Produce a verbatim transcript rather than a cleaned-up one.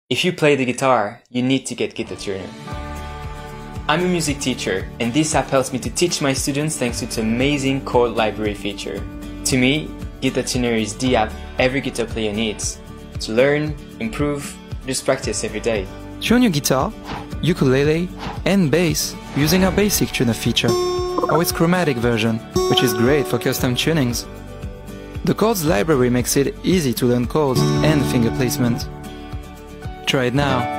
If you play the guitar, you need to get Guitar Tuner. I'm a music teacher, and this app helps me to teach my students thanks to its amazing chord library feature. To me, Guitar Tuner is the app every guitar player needs to learn, improve, just practice every day. Tune your guitar, ukulele, and bass using our basic tuner feature, or its chromatic version, which is great for custom tunings. The chords library makes it easy to learn chords and finger placement. Try it now.